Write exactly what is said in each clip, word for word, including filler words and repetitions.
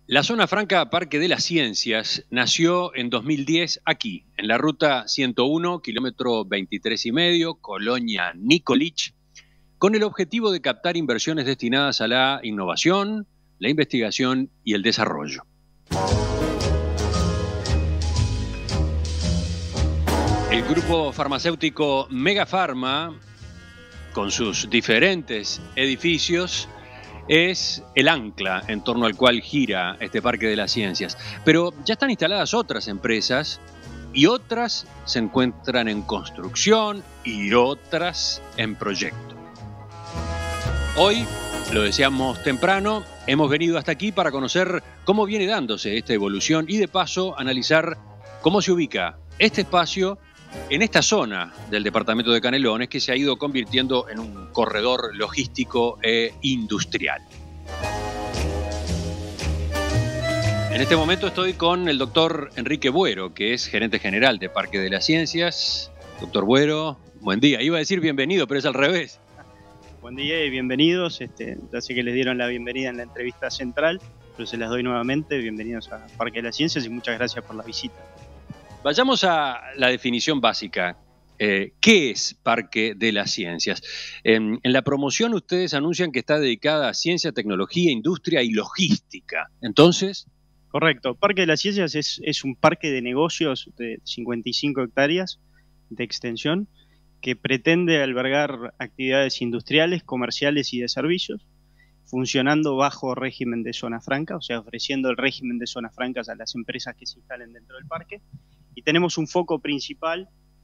La Zona Franca Parque de las Ciencias nació en dos mil diez aquí, en la ruta ciento uno, kilómetro veintitrés y medio, Colonia Nicolich, con el objetivo de captar inversiones destinadas a la innovación, la investigación y el desarrollo. El grupo farmacéutico Megafarma, con sus diferentes edificios, es el ancla en torno al cual gira este Parque de las Ciencias. Pero ya están instaladas otras empresas y otras se encuentran en construcción y otras en proyecto. Hoy, lo decíamos temprano, hemos venido hasta aquí para conocer cómo viene dándose esta evolución y de paso analizar cómo se ubica este espacio en esta zona del departamento de Canelones, que se ha ido convirtiendo en un corredor logístico e industrial. En este momento estoy con el doctor Enrique Buero, que es gerente general de Parque de las Ciencias. Doctor Buero, buen día. Iba a decir bienvenido, pero es al revés. Buen día y bienvenidos. Este, ya sé que les dieron la bienvenida en la entrevista central, pero se las doy nuevamente. Bienvenidos a Parque de las Ciencias y muchas gracias por la visita. Vayamos a la definición básica. Eh, ¿Qué es Parque de las Ciencias? En, en la promoción ustedes anuncian que está dedicada a ciencia, tecnología, industria y logística. Entonces... Correcto. Parque de las Ciencias es, es un parque de negocios de cincuenta y cinco hectáreas de extensión que pretende albergar actividades industriales, comerciales y de servicios, funcionando bajo régimen de zona franca, o sea, ofreciendo el régimen de zonas francas a las empresas que se instalen dentro del parque. Y tenemos un foco principal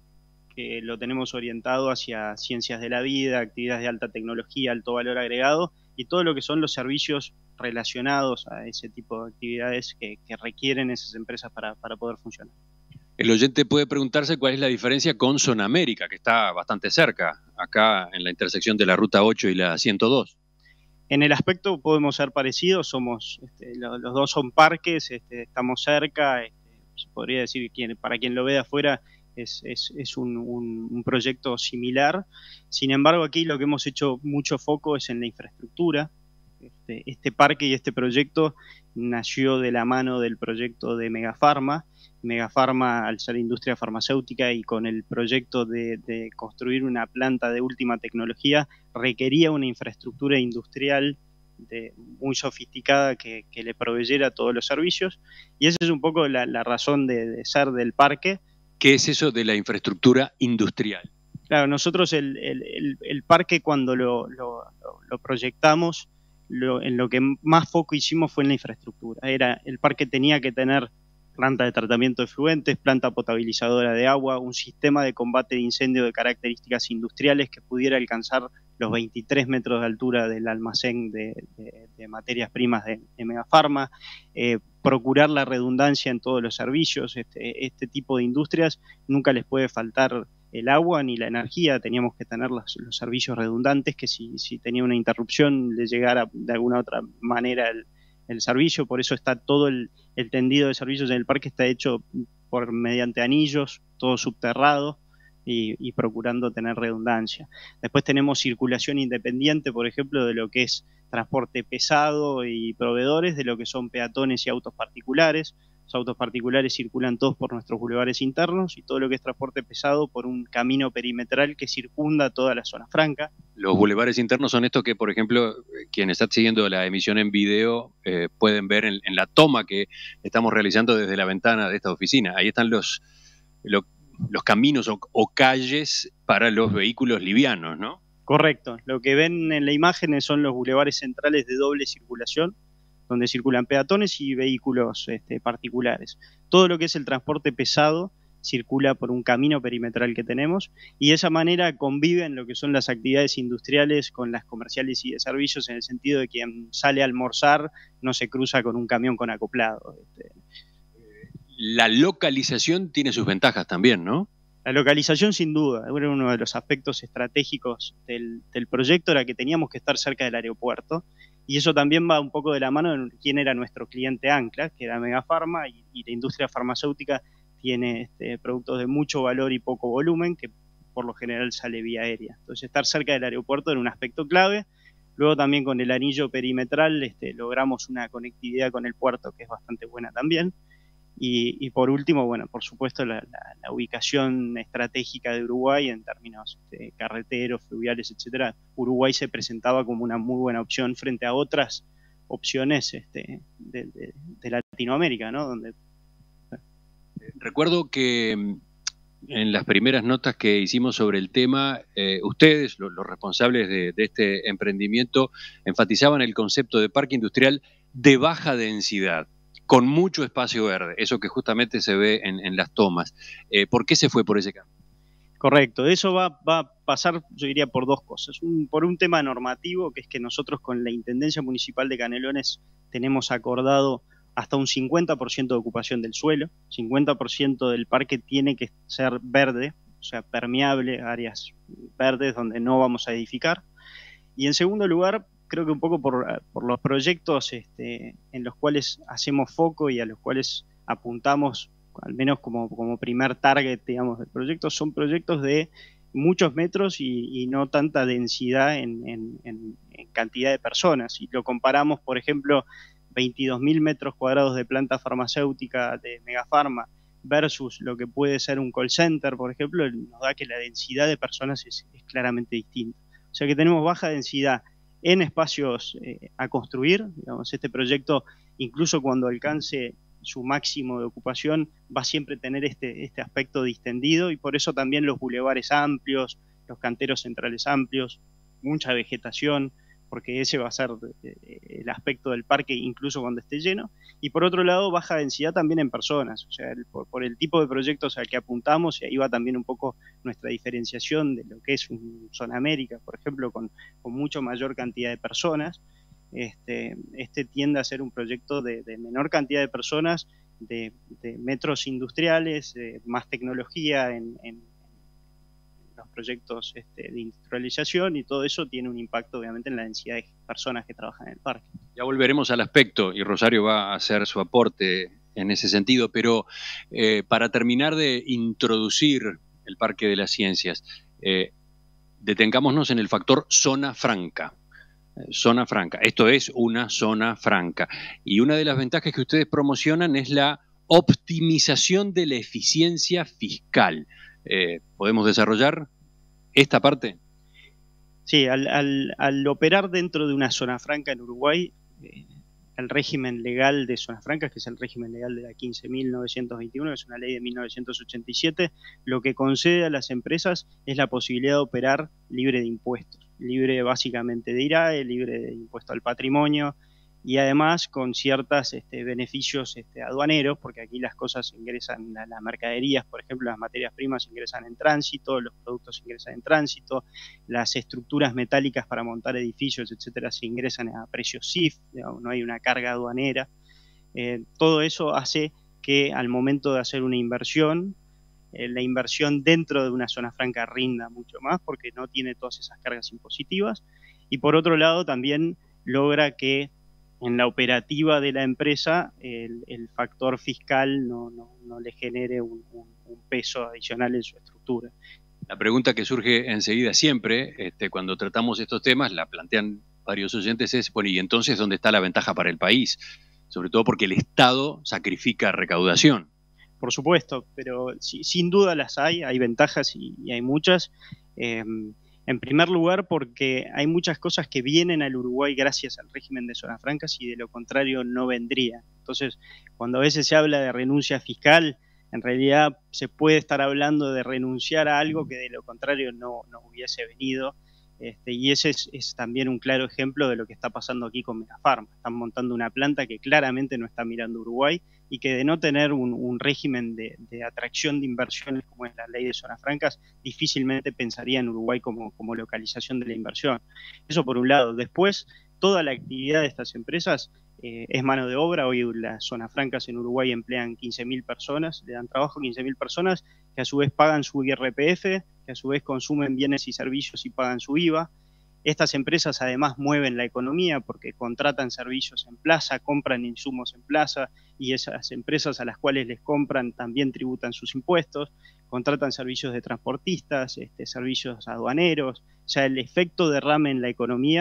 que lo tenemos orientado hacia ciencias de la vida, actividades de alta tecnología, alto valor agregado y todo lo que son los servicios relacionados a ese tipo de actividades que, que requieren esas empresas para, para poder funcionar. El oyente puede preguntarse cuál es la diferencia con Zona América, que está bastante cerca, acá en la intersección de la Ruta ocho y la ciento dos. En el aspecto podemos ser parecidos, somos, este, los, los dos son parques, este, estamos cerca, este, se podría decir que para quien lo ve de afuera es, es, es un, un, un proyecto similar. Sin embargo, aquí lo que hemos hecho mucho foco es en la infraestructura. Este, este parque y este proyecto nació de la mano del proyecto de Megafarma. Megafarma, al ser industria farmacéutica y con el proyecto de, de construir una planta de última tecnología, requería una infraestructura industrial de, muy sofisticada que, que le proveyera todos los servicios. Y esa es un poco la, la razón de, de ser del parque. ¿Qué es eso de la infraestructura industrial? Claro, nosotros el, el, el, el parque cuando lo, lo, lo proyectamos, Lo, en lo que más foco hicimos fue en la infraestructura. Era, el parque tenía que tener planta de tratamiento de efluentes, planta potabilizadora de agua, un sistema de combate de incendio de características industriales que pudiera alcanzar los veintitrés metros de altura del almacén de, de, de materias primas de, de Megafarma, eh, procurar la redundancia en todos los servicios. Este, este tipo de industrias nunca les puede faltar el agua ni la energía, teníamos que tener los, los servicios redundantes que si, si tenía una interrupción le llegara de alguna otra manera el, el servicio. Por eso está todo el, el tendido de servicios en el parque, está hecho por mediante anillos, todo subterrado y, y procurando tener redundancia. Después tenemos circulación independiente, por ejemplo, de lo que es transporte pesado y proveedores, de lo que son peatones y autos particulares. Los autos particulares circulan todos por nuestros bulevares internos y todo lo que es transporte pesado por un camino perimetral que circunda toda la zona franca. Los bulevares internos son estos que, por ejemplo, quienes están siguiendo la emisión en video eh, pueden ver en, en la toma que estamos realizando desde la ventana de esta oficina. Ahí están los, los, los caminos o, o calles para los vehículos livianos, ¿no? Correcto. Lo que ven en la imagen son los bulevares centrales de doble circulación, donde circulan peatones y vehículos este, particulares. Todo lo que es el transporte pesado circula por un camino perimetral que tenemos y de esa manera conviven lo que son las actividades industriales con las comerciales y de servicios, en el sentido de que quien sale a almorzar no se cruza con un camión con acoplado. Este. La localización tiene sus ventajas también, ¿no? La localización, sin duda, era uno de los aspectos estratégicos del, del proyecto, era que teníamos que estar cerca del aeropuerto. Y eso también va un poco de la mano de quién era nuestro cliente ancla, que era Megafarma, y, y la industria farmacéutica tiene este, productos de mucho valor y poco volumen, que por lo general sale vía aérea. Entonces, estar cerca del aeropuerto era un aspecto clave. Luego también con el anillo perimetral este, logramos una conectividad con el puerto que es bastante buena también. Y, y por último, bueno, por supuesto, la, la, la ubicación estratégica de Uruguay en términos este, carreteros, fluviales, etcétera. Uruguay se presentaba como una muy buena opción frente a otras opciones este, de, de, de Latinoamérica, ¿no? Donde... Recuerdo que en las primeras notas que hicimos sobre el tema, eh, ustedes, los, los responsables de, de este emprendimiento, enfatizaban el concepto de parque industrial de baja densidad, con mucho espacio verde, eso que justamente se ve en, en las tomas. Eh, ¿Por qué se fue por ese camino? Correcto, eso va, va a pasar, yo diría, por dos cosas. Un, por un tema normativo, que es que nosotros con la Intendencia Municipal de Canelones tenemos acordado hasta un cincuenta por ciento de ocupación del suelo, cincuenta por ciento del parque tiene que ser verde, o sea, permeable, áreas verdes donde no vamos a edificar. Y en segundo lugar, creo que un poco por, por los proyectos este, en los cuales hacemos foco y a los cuales apuntamos, al menos como, como primer target, digamos, del proyecto, son proyectos de muchos metros y, y no tanta densidad en, en, en, en cantidad de personas. Y lo comparamos, por ejemplo, veintidós mil metros cuadrados de planta farmacéutica de Megafarma versus lo que puede ser un call center, por ejemplo, nos da que la densidad de personas es, es claramente distinta. O sea que tenemos baja densidad en espacios eh, a construir, digamos, este proyecto, incluso cuando alcance su máximo de ocupación, va a siempre tener este, este aspecto distendido y por eso también los bulevares amplios, los canteros centrales amplios, mucha vegetación, porque ese va a ser el aspecto del parque incluso cuando esté lleno. Y por otro lado, baja densidad también en personas, o sea, el, por, por el tipo de proyectos al que apuntamos, y ahí va también un poco nuestra diferenciación de lo que es un Zona América, por ejemplo, con, con mucho mayor cantidad de personas. Este, este tiende a ser un proyecto de, de menor cantidad de personas, de, de metros industriales, de más tecnología en, en los proyectos este, de industrialización, y todo eso tiene un impacto obviamente en la densidad de personas que trabajan en el parque. Ya volveremos al aspecto y Rosario va a hacer su aporte en ese sentido, pero eh, para terminar de introducir el Parque de las Ciencias, eh, detengámonos en el factor zona franca. Zona franca, esto es una zona franca. Y una de las ventajas que ustedes promocionan es la optimización de la eficiencia fiscal. Eh, ¿Podemos desarrollar esta parte? Sí, al, al, al operar dentro de una zona franca en Uruguay, eh, el régimen legal de zonas francas, que es el régimen legal de la quince mil novecientos veintiuno, que es una ley de mil novecientos ochenta y siete, lo que concede a las empresas es la posibilidad de operar libre de impuestos, libre básicamente de I R A E, libre de impuesto al patrimonio, y además con ciertos este, beneficios este, aduaneros, porque aquí las cosas ingresan, las mercaderías, por ejemplo, las materias primas ingresan en tránsito, los productos ingresan en tránsito, las estructuras metálicas para montar edificios, etcétera, se ingresan a precios S I F, digamos, no hay una carga aduanera. Eh, todo eso hace que al momento de hacer una inversión, eh, la inversión dentro de una zona franca rinda mucho más, porque no tiene todas esas cargas impositivas, y por otro lado también logra que en la operativa de la empresa el, el factor fiscal no, no, no le genere un, un, un peso adicional en su estructura. La pregunta que surge enseguida siempre, este, cuando tratamos estos temas, la plantean varios oyentes, es, bueno, ¿y entonces dónde está la ventaja para el país? Sobre todo porque el Estado sacrifica recaudación. Por supuesto, pero sí, sin duda las hay, hay ventajas y, y hay muchas. Eh, En primer lugar, porque hay muchas cosas que vienen al Uruguay gracias al régimen de zonas francas y de lo contrario no vendrían. Entonces, cuando a veces se habla de renuncia fiscal, en realidad se puede estar hablando de renunciar a algo que de lo contrario no, no hubiese venido. Este, y ese es, es también un claro ejemplo de lo que está pasando aquí con Megafarma. Están montando una planta que claramente no está mirando Uruguay y que de no tener un, un régimen de, de atracción de inversiones como es la ley de zonas francas, difícilmente pensaría en Uruguay como, como localización de la inversión. Eso por un lado. Después, toda la actividad de estas empresas eh, es mano de obra. Hoy las zonas francas en Uruguay emplean quince mil personas, le dan trabajo a quince mil personas que a su vez pagan su I R P F, que a su vez consumen bienes y servicios y pagan su I V A. Estas empresas además mueven la economía porque contratan servicios en plaza, compran insumos en plaza, y esas empresas a las cuales les compran también tributan sus impuestos, contratan servicios de transportistas, este, servicios aduaneros. O sea, el efecto derrame en la economía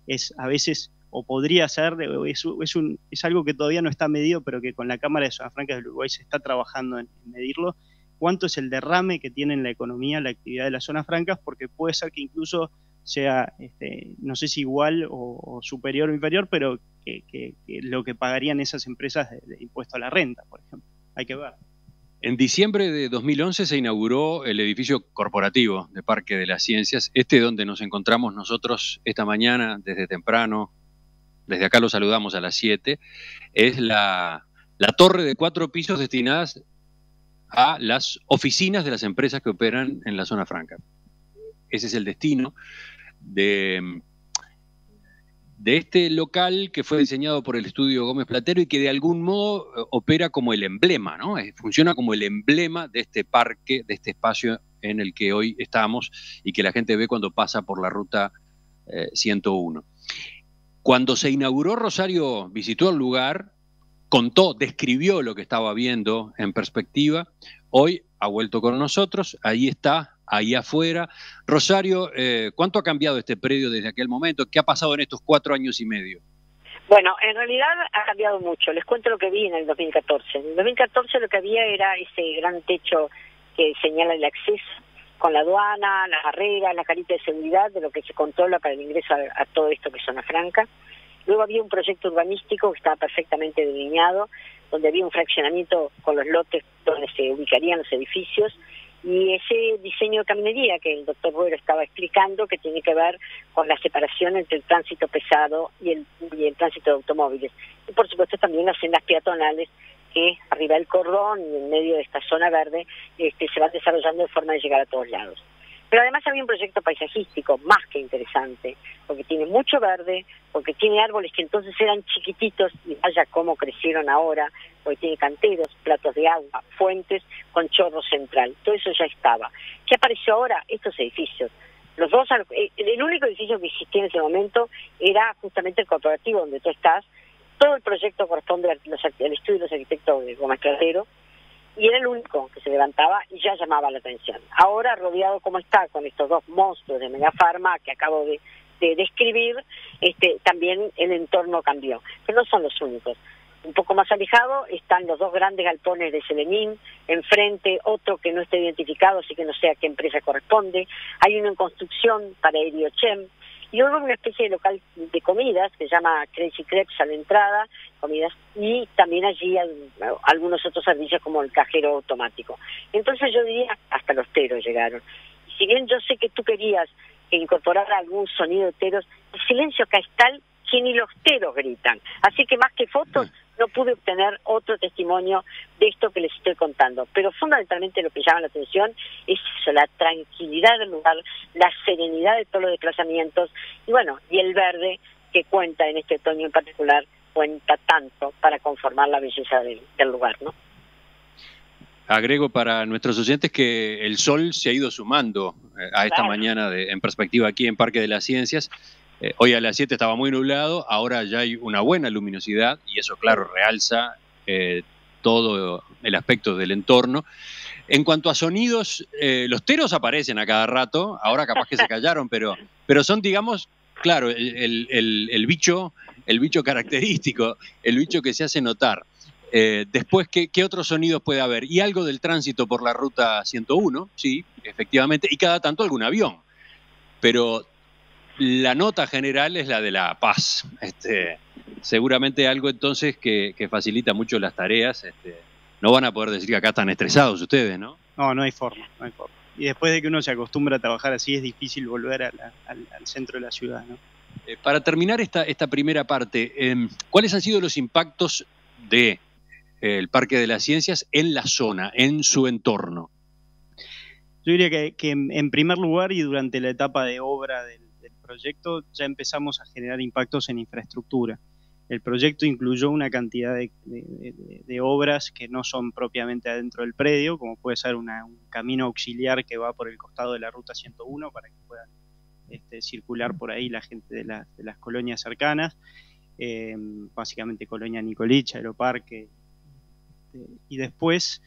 es a veces, o podría ser, es, es, un, es algo que todavía no está medido, pero que con la Cámara de Zonas Francas del Uruguay se está trabajando en, en medirlo, cuánto es el derrame que tiene en la economía la actividad de las zonas francas, porque puede ser que incluso sea, este, no sé si igual o, o superior o inferior, pero que, que, que lo que pagarían esas empresas de, de impuesto a la renta, por ejemplo. Hay que ver. En diciembre de dos mil once se inauguró el edificio corporativo de Parque de las Ciencias, este donde nos encontramos nosotros esta mañana desde temprano. Desde acá lo saludamos a las siete. Es la, la torre de cuatro pisos destinadas a las oficinas de las empresas que operan en la zona franca. Ese es el destino de, de este local que fue diseñado por el estudio Gómez Platero y que de algún modo opera como el emblema, ¿no? Funciona como el emblema de este parque, de este espacio en el que hoy estamos y que la gente ve cuando pasa por la ruta eh, ciento uno. Cuando se inauguró, Rosario visitó el lugar, contó, describió lo que estaba viendo en perspectiva. Hoy ha vuelto con nosotros, ahí está, ahí afuera. Rosario, eh, ¿cuánto ha cambiado este predio desde aquel momento? ¿Qué ha pasado en estos cuatro años y medio? Bueno, en realidad ha cambiado mucho. Les cuento lo que vi en el dos mil catorce. En el dos mil catorce lo que había era ese gran techo que señala el acceso con la aduana, las barreras, la carita de seguridad de lo que se controla para el ingreso a, a todo esto que es zona franca. Luego había un proyecto urbanístico que estaba perfectamente delineado, donde había un fraccionamiento con los lotes donde se ubicarían los edificios, y ese diseño de caminería que el doctor Ruero estaba explicando, que tiene que ver con la separación entre el tránsito pesado y el, y el tránsito de automóviles. Y por supuesto también las sendas peatonales que arriba del cordón y en medio de esta zona verde este, se van desarrollando de forma de llegar a todos lados. Pero además había un proyecto paisajístico más que interesante, porque tiene mucho verde, porque tiene árboles que entonces eran chiquititos y vaya cómo crecieron ahora, porque tiene canteros, platos de agua, fuentes con chorro central. Todo eso ya estaba. ¿Qué apareció ahora? Estos edificios. Los dos, el único edificio que existía en ese momento era justamente el corporativo donde tú estás. Todo el proyecto corresponde al, al estudio de los arquitectos de Gómez Platero, y era el único que se levantaba y ya llamaba la atención. Ahora, rodeado como está con estos dos monstruos de Megafarma que acabo de, de describir, este, también el entorno cambió. Pero no son los únicos. Un poco más alejado están los dos grandes galpones de Selenín, enfrente otro que no está identificado, así que no sé a qué empresa corresponde. Hay uno en construcción para Eriochem. Y luego una especie de local de comidas que se llama Crazy Crepes a la entrada, comidas, y también allí hay algunos otros servicios como el cajero automático. Entonces yo diría, hasta los teros llegaron. Y si bien yo sé que tú querías que incorporara algún sonido de teros, el silencio acá es tal que ni los teros gritan. Así que más que fotos, no pude obtener otro testimonio de esto que les estoy contando. Pero fundamentalmente lo que llama la atención es eso, la tranquilidad del lugar, la serenidad de todos los desplazamientos, y bueno, y el verde que cuenta en este otoño en particular, cuenta tanto para conformar la belleza del, del lugar, ¿no? Agrego para nuestros oyentes que el sol se ha ido sumando a esta claro. mañana de, en perspectiva aquí en Parque de las Ciencias. Eh, hoy a las siete estaba muy nublado, ahora ya hay una buena luminosidad y eso, claro, realza eh, todo el aspecto del entorno. En cuanto a sonidos, eh, los teros aparecen a cada rato, ahora capaz que se callaron, pero, pero son, digamos, claro, el, el, el, el bicho, el bicho característico, el bicho que se hace notar. Eh, después, ¿qué, ¿qué otros sonidos puede haber? Y algo del tránsito por la ruta ciento uno, sí, efectivamente, y cada tanto algún avión. Pero la nota general es la de la paz. Este, seguramente algo entonces que, que facilita mucho las tareas. Este, no van a poder decir que acá están estresados ustedes, ¿no? No, no hay forma, no hay forma. Y después de que uno se acostumbra a trabajar así, es difícil volver a la, al, al centro de la ciudad, ¿no? Eh, para terminar esta, esta primera parte, eh, ¿cuáles han sido los impactos de el Parque de las Ciencias en la zona, en su entorno? Yo diría que, que en primer lugar y durante la etapa de obra del, del proyecto ya empezamos a generar impactos en infraestructura. El proyecto incluyó una cantidad de, de, de, de obras que no son propiamente adentro del predio, como puede ser una, un camino auxiliar que va por el costado de la ruta ciento uno para que puedan este, circular por ahí la gente de, la, de las colonias cercanas, eh, básicamente Colonia Nicolich, Aeroparque. Y después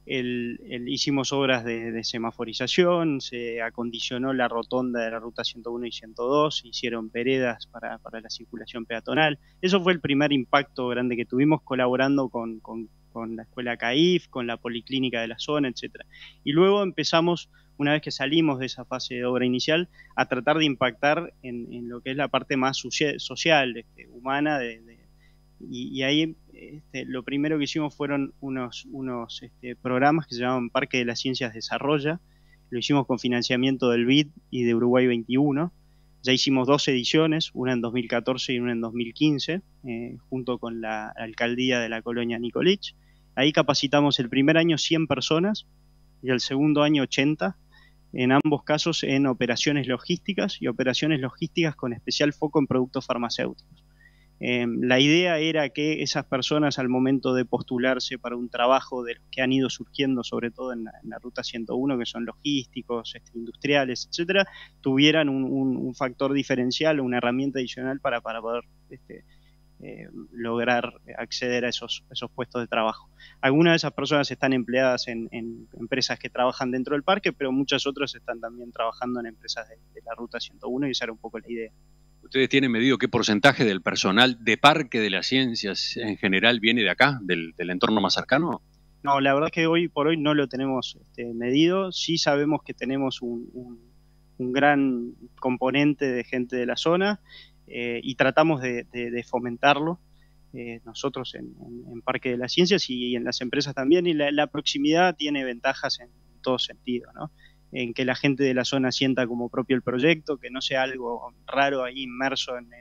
el, el, hicimos obras de, de semaforización, se acondicionó la rotonda de la ruta ciento uno y ciento dos, se hicieron veredas para, para la circulación peatonal. Eso fue el primer impacto grande que tuvimos, colaborando con, con, con la escuela C A I F, con la policlínica de la zona, etcétera. Y luego empezamos, una vez que salimos de esa fase de obra inicial, a tratar de impactar en, en lo que es la parte más social, este, humana, de, de, y, y ahí este, lo primero que hicimos fueron unos, unos este, programas que se llamaban Parque de las Ciencias Desarrolla. Lo hicimos con financiamiento del B I D y de Uruguay veintiuno. Ya hicimos dos ediciones, una en dos mil catorce y una en dos mil quince, eh, junto con la alcaldía de la colonia Nicolich. Ahí capacitamos el primer año cien personas y el segundo año ochenta, en ambos casos en operaciones logísticas y operaciones logísticas con especial foco en productos farmacéuticos. Eh, la idea era que esas personas, al momento de postularse para un trabajo de los que han ido surgiendo, sobre todo en la, en la ruta ciento uno, que son logísticos, este, industriales, etcétera, tuvieran un, un, un factor diferencial, una herramienta adicional para, para poder este, eh, lograr acceder a esos, esos puestos de trabajo. Algunas de esas personas están empleadas en, en empresas que trabajan dentro del parque, pero muchas otras están también trabajando en empresas de, de la ruta ciento uno, y esa era un poco la idea. ¿Ustedes tienen medido qué porcentaje del personal de Parque de las Ciencias en general viene de acá, del, del entorno más cercano? No, la verdad es que hoy por hoy no lo tenemos este, medido. Sí sabemos que tenemos un, un, un gran componente de gente de la zona, eh, y tratamos de, de, de fomentarlo eh, nosotros en, en, en Parque de las Ciencias y en las empresas también. Y la, la proximidad tiene ventajas en, en todo sentido, ¿no? En que la gente de la zona sienta como propio el proyecto, que no sea algo raro ahí inmerso en,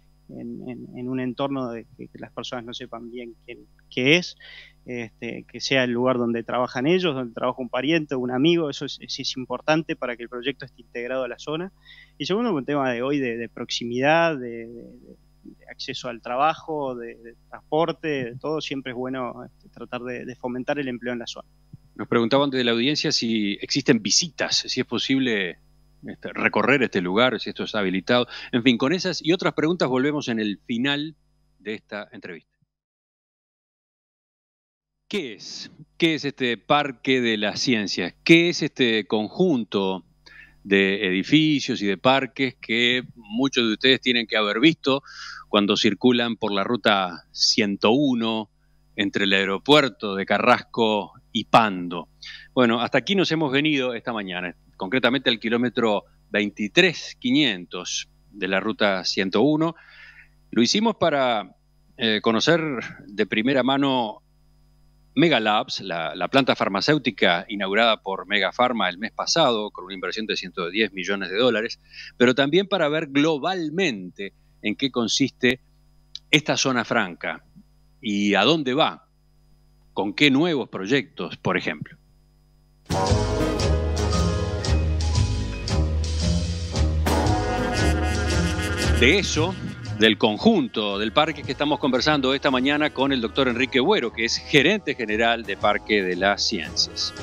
en, en, en un entorno de que, que las personas no sepan bien quién, qué es, este, que sea el lugar donde trabajan ellos, donde trabaja un pariente o un amigo. Eso es, es, es importante para que el proyecto esté integrado a la zona. Y segundo, un tema de hoy de, de proximidad, de, de, de acceso al trabajo, de, de transporte, de todo. Siempre es bueno este, tratar de, de fomentar el empleo en la zona. Nos preguntaban desde la audiencia si existen visitas, si es posible este, recorrer este lugar, si esto está habilitado. En fin, con esas y otras preguntas volvemos en el final de esta entrevista. ¿Qué es? ¿Qué es este Parque de las Ciencias? ¿Qué es este conjunto de edificios y de parques que muchos de ustedes tienen que haber visto cuando circulan por la ruta ciento uno entre el aeropuerto de Carrasco y Pando? Bueno, hasta aquí nos hemos venido esta mañana, concretamente al kilómetro veintitrés mil quinientos de la ruta ciento uno. Lo hicimos para eh, conocer de primera mano Megalabs, la, la planta farmacéutica inaugurada por Megafarma el mes pasado, con una inversión de ciento diez millones de dólares, pero también para ver globalmente en qué consiste esta zona franca y a dónde va, con qué nuevos proyectos, por ejemplo. De eso, del conjunto del parque, que estamos conversando esta mañana con el doctor Enrique Buero, que es gerente general de Parque de las Ciencias.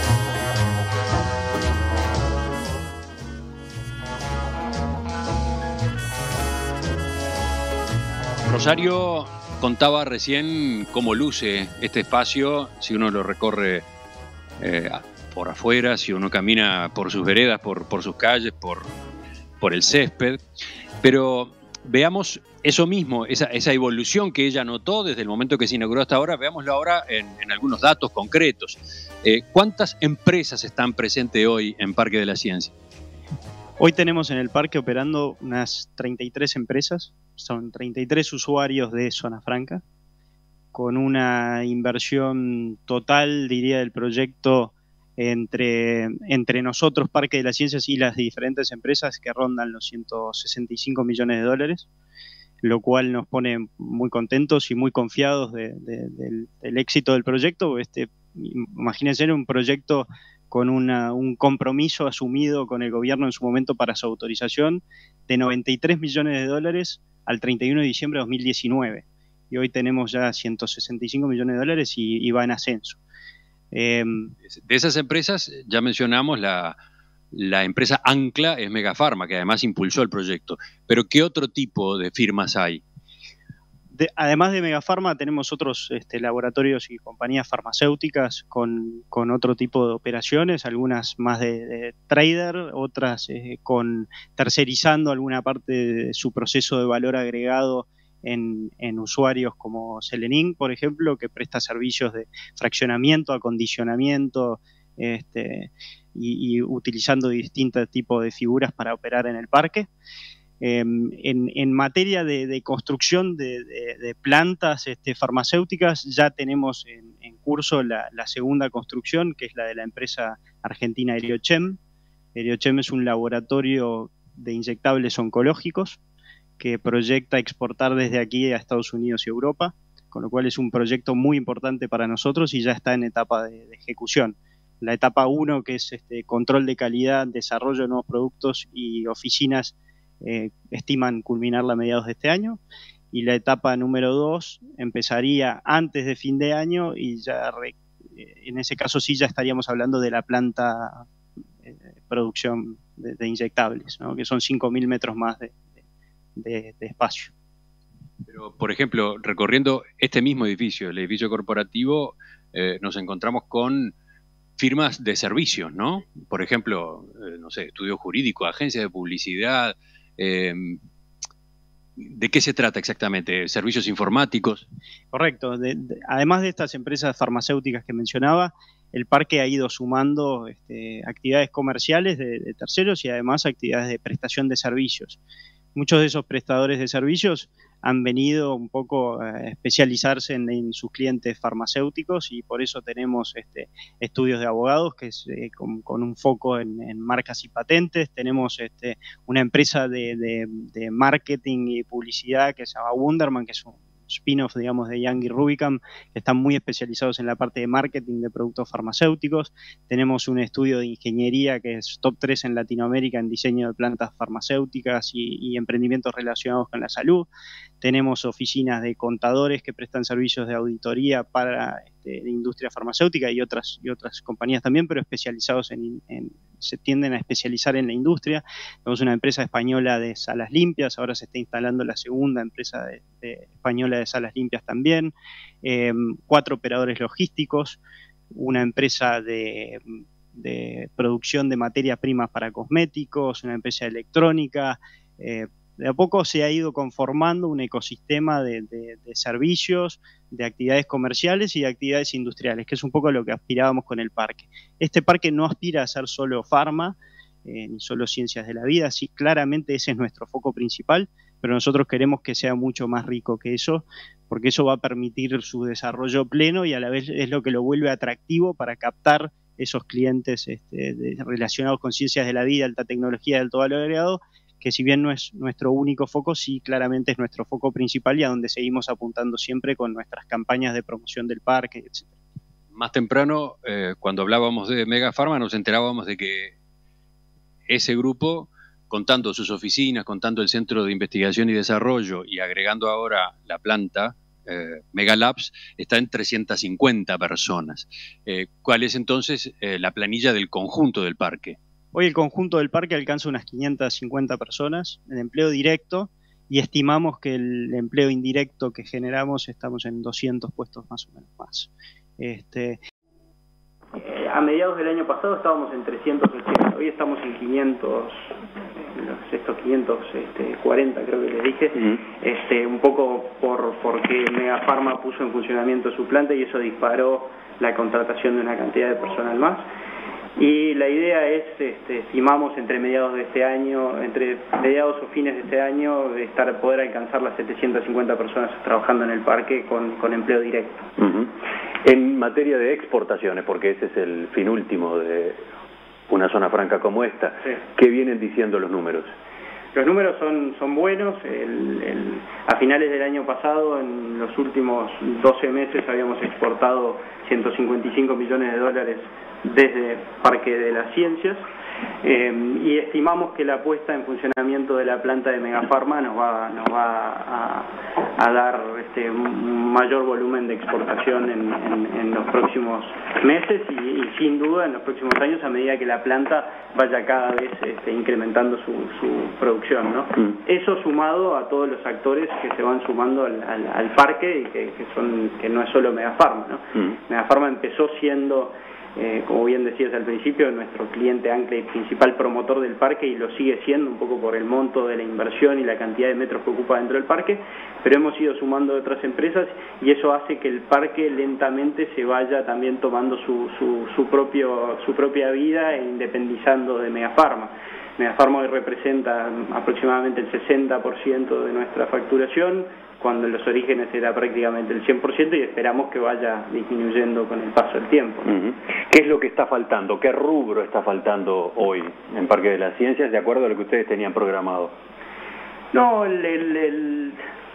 Rosario contaba recién cómo luce este espacio si uno lo recorre eh, por afuera, si uno camina por sus veredas, por, por sus calles, por, por el césped. Pero veamos eso mismo, esa, esa evolución que ella notó desde el momento que se inauguró hasta ahora, veámoslo ahora en, en algunos datos concretos. Eh, ¿Cuántas empresas están presentes hoy en Parque de la Ciencia? Hoy tenemos en el parque operando unas treinta y tres empresas, son treinta y tres usuarios de Zona Franca, con una inversión total, diría, del proyecto entre, entre nosotros, Parque de las Ciencias, y las diferentes empresas, que rondan los ciento sesenta y cinco millones de dólares, lo cual nos pone muy contentos y muy confiados de, de, del, del éxito del proyecto. Este, imagínense, era un proyecto con una, un compromiso asumido con el gobierno en su momento para su autorización de noventa y tres millones de dólares al treinta y uno de diciembre de dos mil diecinueve. Y hoy tenemos ya ciento sesenta y cinco millones de dólares y, y va en ascenso. Eh, de esas empresas ya mencionamos la, la empresa ancla, es Megafarma, que además impulsó el proyecto. Pero ¿qué otro tipo de firmas hay? de, además de Megafarma, tenemos otros este, laboratorios y compañías farmacéuticas con, con otro tipo de operaciones, algunas más de, de trader, otras eh, con tercerizando alguna parte de su proceso de valor agregado en, en usuarios como Selenin, por ejemplo, que presta servicios de fraccionamiento, acondicionamiento, este, y, y utilizando distintos tipos de figuras para operar en el parque. Eh, en, en materia de, de construcción de, de, de plantas este, farmacéuticas, ya tenemos en, en curso la, la segunda construcción, que es la de la empresa argentina Eriochem. Eriochem es un laboratorio de inyectables oncológicos que proyecta exportar desde aquí a Estados Unidos y Europa, con lo cual es un proyecto muy importante para nosotros y ya está en etapa de, de ejecución. La etapa uno, que es este, control de calidad, desarrollo de nuevos productos y oficinas, Eh, estiman culminarla a mediados de este año, y la etapa número dos empezaría antes de fin de año y ya re, en ese caso sí ya estaríamos hablando de la planta de eh, producción de, de inyectables, ¿no? Que son cinco mil metros más de, de, de espacio. Pero, por ejemplo, recorriendo este mismo edificio, el edificio corporativo, eh, nos encontramos con firmas de servicios, ¿no? Por ejemplo, eh, no sé, estudio jurídico, agencias de publicidad. Eh, ¿De qué se trata exactamente? ¿Servicios informáticos? Correcto. De, de, además de estas empresas farmacéuticas que mencionaba, el parque ha ido sumando este, actividades comerciales de, de terceros y además actividades de prestación de servicios. Muchos de esos prestadores de servicios han venido un poco a especializarse en, en sus clientes farmacéuticos, y por eso tenemos este, estudios de abogados que es eh, con, con un foco en, en marcas y patentes. Tenemos este, una empresa de, de, de marketing y publicidad que se llama Wunderman, que es un spin-off, digamos, de Young y Rubicam, que están muy especializados en la parte de marketing de productos farmacéuticos. Tenemos un estudio de ingeniería que es top tres en Latinoamérica en diseño de plantas farmacéuticas y, y emprendimientos relacionados con la salud. Tenemos oficinas de contadores que prestan servicios de auditoría para este, la industria farmacéutica y otras, y otras compañías también, pero especializados en, en se tienden a especializar en la industria. Tenemos una empresa española de salas limpias, ahora se está instalando la segunda empresa de, de española de salas limpias también, eh, cuatro operadores logísticos, una empresa de, de producción de materias primas para cosméticos, una empresa electrónica. Eh, de a poco se ha ido conformando un ecosistema de, de, de servicios, de actividades comerciales y de actividades industriales, que es un poco lo que aspirábamos con el parque. Este parque no aspira a ser solo farma, eh, ni solo ciencias de la vida, sí, claramente ese es nuestro foco principal, pero nosotros queremos que sea mucho más rico que eso, porque eso va a permitir su desarrollo pleno y a la vez es lo que lo vuelve atractivo para captar esos clientes este, de, relacionados con ciencias de la vida, alta tecnología de alto valor agregado, que si bien no es nuestro único foco, sí claramente es nuestro foco principal y a donde seguimos apuntando siempre con nuestras campañas de promoción del parque, etcétera. Más temprano, eh, cuando hablábamos de Megafarma, nos enterábamos de que ese grupo, contando sus oficinas, contando el Centro de Investigación y Desarrollo y agregando ahora la planta, eh, Megalabs, está en trescientas cincuenta personas. Eh, ¿Cuál es entonces eh, la planilla del conjunto del parque? Hoy el conjunto del parque alcanza unas quinientas cincuenta personas en empleo directo y estimamos que el empleo indirecto que generamos estamos en doscientos puestos más o menos más. Este... Eh, a mediados del año pasado estábamos en trescientos ochenta, hoy estamos en quinientos, estos quinientos cuarenta creo que les dije, uh-huh. este, un poco por porque Megafarma puso en funcionamiento su planta y eso disparó la contratación de una cantidad de personal más. Y la idea es, este, estimamos entre mediados de este año, entre mediados o fines de este año, de estar poder alcanzar las setecientas cincuenta personas trabajando en el parque con, con empleo directo. Uh-huh. En materia de exportaciones, porque ese es el fin último de una zona franca como esta, sí. ¿Qué vienen diciendo los números? Los números son, son buenos. El, el, a finales del año pasado, en los últimos doce meses, habíamos exportado ciento cincuenta y cinco millones de dólares desde Parque de las Ciencias, eh, y estimamos que la puesta en funcionamiento de la planta de Megafarma nos va, nos va a, a dar este, un mayor volumen de exportación en, en, en los próximos meses y, y sin duda en los próximos años, a medida que la planta vaya cada vez este, incrementando su, su producción. producción, ¿no? Mm. Eso sumado a todos los actores que se van sumando al, al, al parque y que, que son que no es solo Megafarma, ¿no? Mm. Megafarma empezó siendo, eh, como bien decías al principio, nuestro cliente ancla y principal promotor del parque, y lo sigue siendo un poco por el monto de la inversión y la cantidad de metros que ocupa dentro del parque, pero hemos ido sumando otras empresas y eso hace que el parque lentamente se vaya también tomando su, su, su, propio, su propia vida e independizando de Megafarma. Megafarma hoy representa aproximadamente el sesenta por ciento de nuestra facturación, cuando en los orígenes era prácticamente el cien por ciento, y esperamos que vaya disminuyendo con el paso del tiempo. Uh-huh. ¿Qué es lo que está faltando? ¿Qué rubro está faltando hoy en Parque de las Ciencias de acuerdo a lo que ustedes tenían programado? No, el, el, el,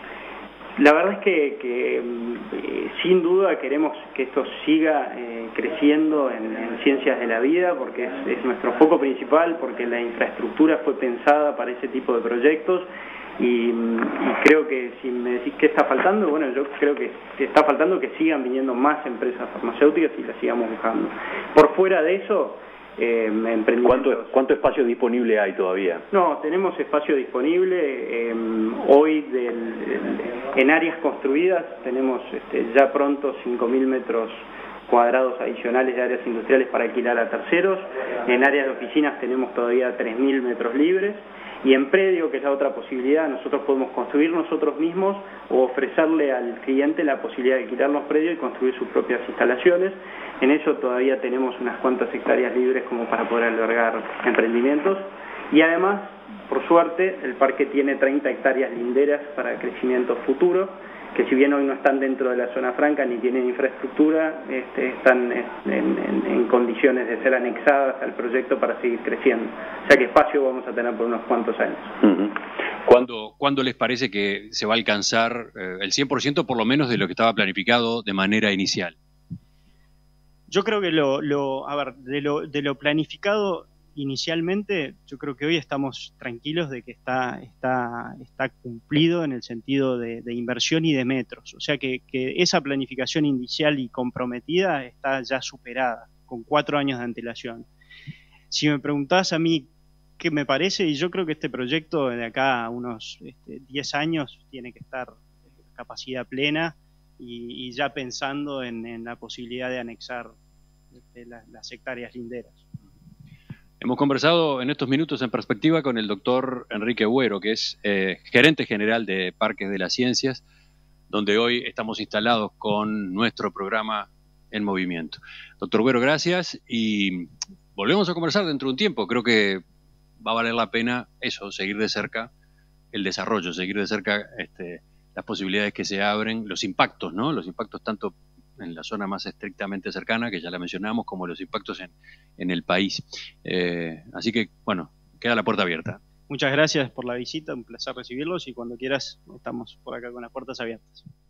la verdad es que, que eh, sin duda queremos que esto siga eh, creciendo en, en ciencias de la vida, porque es, es nuestro foco principal, porque la infraestructura fue pensada para ese tipo de proyectos. Y, y creo que si me decís qué está faltando, bueno, yo creo que está faltando que sigan viniendo más empresas farmacéuticas y las sigamos buscando. Por fuera de eso, eh, emprendimientos... ¿Cuánto, ¿Cuánto espacio disponible hay todavía? No, tenemos espacio disponible. Eh, hoy del, del, en áreas construidas tenemos este, ya pronto cinco mil metros cuadrados adicionales de áreas industriales para alquilar a terceros. En áreas de oficinas tenemos todavía tres mil metros libres. Y en predio, que es la otra posibilidad, nosotros podemos construir nosotros mismos o ofrecerle al cliente la posibilidad de alquilar los predios y construir sus propias instalaciones. En eso todavía tenemos unas cuantas hectáreas libres como para poder albergar emprendimientos. Y además, por suerte, el parque tiene treinta hectáreas linderas para crecimiento futuro, que si bien hoy no están dentro de la zona franca ni tienen infraestructura, este, están en, en, en condiciones de ser anexadas al proyecto para seguir creciendo. O sea que espacio vamos a tener por unos cuantos años. Uh-huh. ¿Cuándo, ¿Cuándo les parece que se va a alcanzar eh, el cien por ciento por lo menos de lo que estaba planificado de manera inicial? Yo creo que lo, lo a ver, de lo, de lo planificado inicialmente, yo creo que hoy estamos tranquilos de que está, está, está cumplido en el sentido de, de inversión y de metros. O sea que, que esa planificación inicial y comprometida está ya superada, con cuatro años de antelación. Si me preguntás a mí qué me parece, y yo creo que este proyecto de acá a unos este, diez años tiene que estar en capacidad plena y, y ya pensando en, en la posibilidad de anexar este, las, las hectáreas linderas. Hemos conversado en estos minutos en perspectiva con el doctor Enrique Agüero, que es eh, gerente general de Parques de las Ciencias, donde hoy estamos instalados con nuestro programa En Movimiento. Doctor Agüero, gracias y volvemos a conversar dentro de un tiempo. Creo que va a valer la pena eso, seguir de cerca el desarrollo, seguir de cerca este, las posibilidades que se abren, los impactos, ¿no? Los impactos tanto en la zona más estrictamente cercana, que ya la mencionamos, como los impactos en, en el país. Eh, así que, bueno, queda la puerta abierta. Muchas gracias por la visita, un placer recibirlos y cuando quieras estamos por acá con las puertas abiertas.